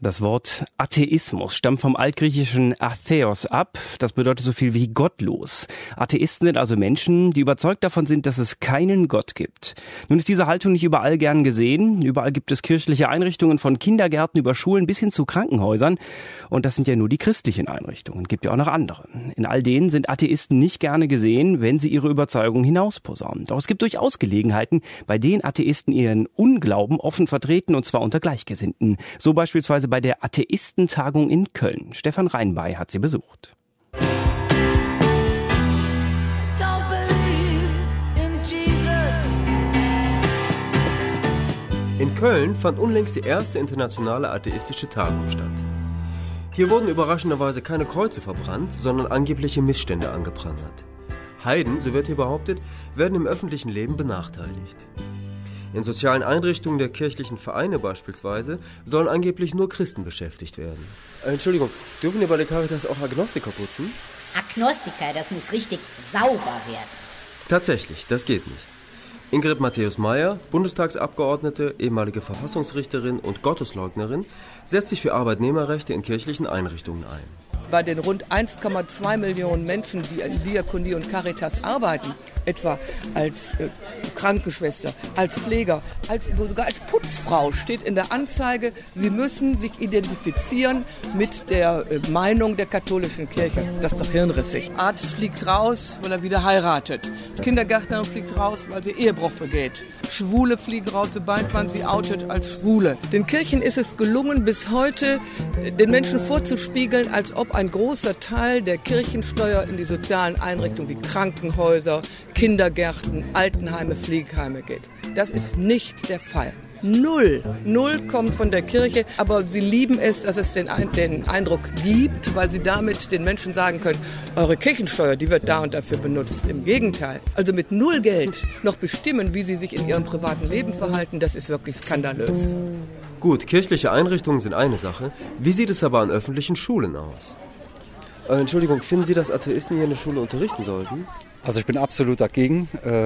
Das Wort Atheismus stammt vom altgriechischen Atheos ab. Das bedeutet so viel wie gottlos. Atheisten sind also Menschen, die überzeugt davon sind, dass es keinen Gott gibt. Nun ist diese Haltung nicht überall gern gesehen. Überall gibt es kirchliche Einrichtungen von Kindergärten über Schulen bis hin zu Krankenhäusern. Und das sind ja nur die christlichen Einrichtungen. Gibt ja auch noch andere. In all denen sind Atheisten nicht gerne gesehen, wenn sie ihre Überzeugung hinausposaunen. Doch es gibt durchaus Gelegenheiten, bei denen Atheisten ihren Unglauben offen vertreten, und zwar unter Gleichgesinnten. So beispielsweise bei der Atheistentagung in Köln. Stefan Reinbey hat sie besucht. In Köln fand unlängst die erste internationale atheistische Tagung statt. Hier wurden überraschenderweise keine Kreuze verbrannt, sondern angebliche Missstände angeprangert. Heiden, so wird hier behauptet, werden im öffentlichen Leben benachteiligt. In sozialen Einrichtungen der kirchlichen Vereine beispielsweise sollen angeblich nur Christen beschäftigt werden. Entschuldigung, dürfen wir bei der Caritas auch Agnostiker putzen? Agnostiker, das muss richtig sauber werden. Tatsächlich, das geht nicht. Ingrid Matthäus-Maier, Bundestagsabgeordnete, ehemalige Verfassungsrichterin und Gottesleugnerin, setzt sich für Arbeitnehmerrechte in kirchlichen Einrichtungen ein. Bei den rund 1,2 Millionen Menschen, die in Diakonie und Caritas arbeiten, etwa als Krankenschwester, als Pfleger, sogar als Putzfrau, steht in der Anzeige, sie müssen sich identifizieren mit der Meinung der katholischen Kirche. Das ist doch hirnrissig. Arzt fliegt raus, weil er wieder heiratet. Kindergärtnerin fliegt raus, weil sie Ehebruch begeht. Schwule fliegen raus, sobald man sie outet als Schwule. Den Kirchen ist es gelungen, bis heute den Menschen vorzuspiegeln, als ob ein großer Teil der Kirchensteuer in die sozialen Einrichtungen wie Krankenhäuser, Kindergärten, Altenheime, Pflegeheime geht. Das ist nicht der Fall. Null kommt von der Kirche, aber sie lieben es, dass es den Eindruck gibt, weil sie damit den Menschen sagen können, eure Kirchensteuer, die wird da und dafür benutzt. Im Gegenteil. Also mit null Geld noch bestimmen, wie sie sich in ihrem privaten Leben verhalten, das ist wirklich skandalös. Gut, kirchliche Einrichtungen sind eine Sache. Wie sieht es aber an öffentlichen Schulen aus? Entschuldigung, finden Sie, dass Atheisten hier in der Schule unterrichten sollten? Also ich bin absolut dagegen.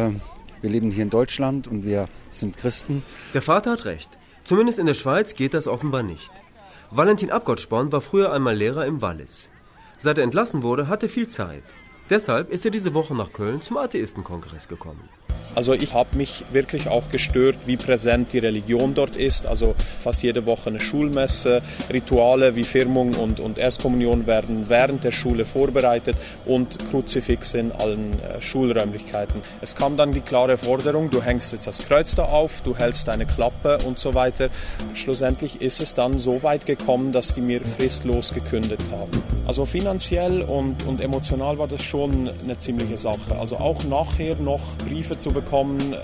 Wir leben hier in Deutschland und wir sind Christen. Der Vater hat recht. Zumindest in der Schweiz geht das offenbar nicht. Valentin Abgottsporn war früher einmal Lehrer im Wallis. Seit er entlassen wurde, hat er viel Zeit. Deshalb ist er diese Woche nach Köln zum Atheistenkongress gekommen. Also ich habe mich wirklich auch gestört, wie präsent die Religion dort ist. Also fast jede Woche eine Schulmesse, Rituale wie Firmung und Erstkommunion werden während der Schule vorbereitet und Kruzifixe in allen Schulräumlichkeiten. Es kam dann die klare Forderung, du hängst jetzt das Kreuz da auf, du hältst deine Klappe und so weiter. Schlussendlich ist es dann so weit gekommen, dass die mir fristlos gekündigt haben. Also finanziell und emotional war das schon eine ziemliche Sache. Also auch nachher noch Briefe zu bekommen,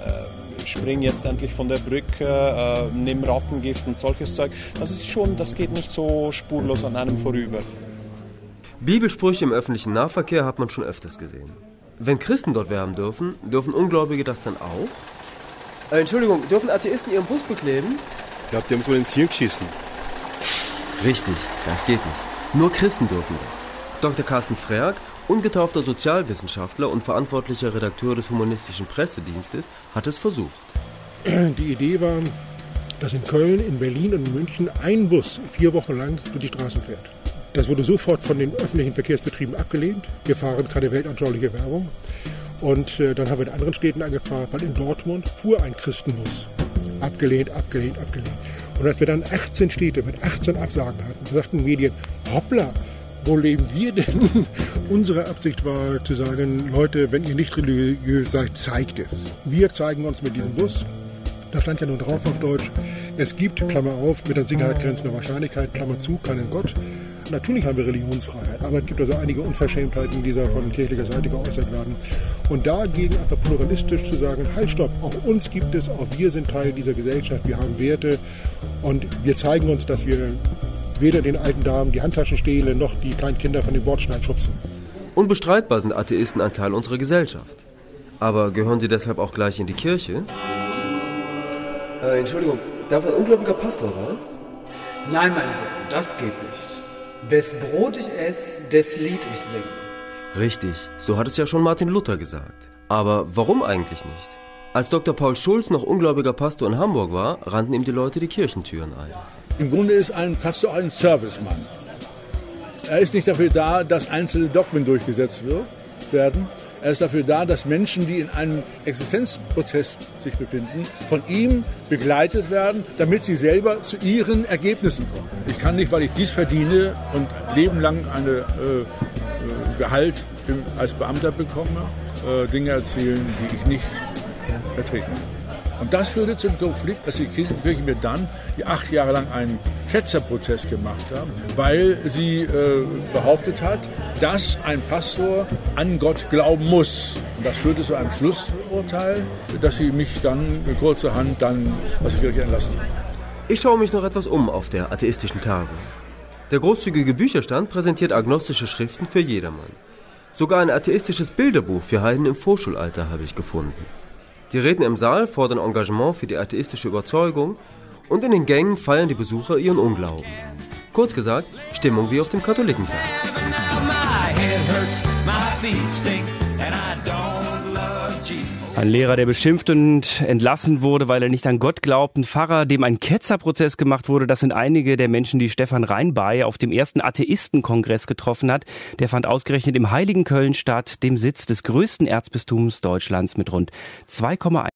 spring jetzt endlich von der Brücke, nimm Rattengift und solches Zeug. Das geht nicht so spurlos an einem vorüber. Bibelsprüche im öffentlichen Nahverkehr hat man schon öfters gesehen. Wenn Christen dort werben dürfen Ungläubige das dann auch? Entschuldigung, dürfen Atheisten ihren Bus bekleben? Ich glaube, die haben es wohl ins Hirn geschissen. Richtig, das geht nicht. Nur Christen dürfen das. Dr. Carsten Frerk, ungetaufter Sozialwissenschaftler und verantwortlicher Redakteur des Humanistischen Pressedienstes, hat es versucht. Die Idee war, dass in Köln, in Berlin und in München ein Bus 4 Wochen lang durch die Straßen fährt. Das wurde sofort von den öffentlichen Verkehrsbetrieben abgelehnt. Wir fahren keine weltanschauliche Werbung. Und dann haben wir in anderen Städten angefragt, weil in Dortmund fuhr ein Christenbus. Abgelehnt. Und als wir dann 18 Städte mit 18 Absagen hatten, sagten Medien, hoppla, wo leben wir denn? Unsere Absicht war zu sagen, Leute, wenn ihr nicht religiös seid, zeigt es. Wir zeigen uns mit diesem Bus. Da stand ja nun drauf auf Deutsch, es gibt, Klammer auf, mit an Sicherheit grenzender Wahrscheinlichkeit, Klammer zu, keinen Gott. Natürlich haben wir Religionsfreiheit, aber es gibt also einige Unverschämtheiten, die da von kirchlicher Seite geäußert werden. Und dagegen einfach pluralistisch zu sagen, halt stopp, auch uns gibt es, auch wir sind Teil dieser Gesellschaft, wir haben Werte und wir zeigen uns, dass wir weder den alten Damen die Handtaschen stehlen, noch die kleinen Kinder von dem Bordstein schubsen. Unbestreitbar sind Atheisten ein Teil unserer Gesellschaft. Aber gehören sie deshalb auch gleich in die Kirche? Entschuldigung, darf ein ungläubiger Pastor sein? Nein, mein Sohn, das geht nicht. Wes Brot ich esse, des Lied ich singe. Richtig, so hat es ja schon Martin Luther gesagt. Aber warum eigentlich nicht? Als Dr. Paul Schulz noch ungläubiger Pastor in Hamburg war, rannten ihm die Leute die Kirchentüren ein. Im Grunde ist ein Pastor ein Servicemann. Er ist nicht dafür da, dass einzelne Dogmen durchgesetzt werden. Er ist dafür da, dass Menschen, die in einem Existenzprozess sich befinden, von ihm begleitet werden, damit sie selber zu ihren Ergebnissen kommen. Ich kann nicht, weil ich dies verdiene und lebenlang ein Gehalt als Beamter bekomme, Dinge erzählen, die ich nicht vertreten kann. Und das führte zum Konflikt, dass die Kirche mir dann die 8 Jahre lang einen Ketzerprozess gemacht haben, weil sie behauptet hat, dass ein Pastor an Gott glauben muss. Und das führte zu einem Schlussurteil, dass sie mich dann kurzerhand aus der Kirche entlassen haben. Ich schaue mich noch etwas um auf der atheistischen Tagung. Der großzügige Bücherstand präsentiert agnostische Schriften für jedermann. Sogar ein atheistisches Bilderbuch für Heiden im Vorschulalter habe ich gefunden. Die Redner im Saal fordern Engagement für die atheistische Überzeugung und in den Gängen feiern die Besucher ihren Unglauben. Kurz gesagt, Stimmung wie auf dem Katholikentag. Ein Lehrer, der beschimpft und entlassen wurde, weil er nicht an Gott glaubt. Ein Pfarrer, dem ein Ketzerprozess gemacht wurde. Das sind einige der Menschen, die Stefan Reinbay auf dem ersten Atheistenkongress getroffen hat. Der fand ausgerechnet im heiligen Köln statt, dem Sitz des größten Erzbistums Deutschlands mit rund 2,1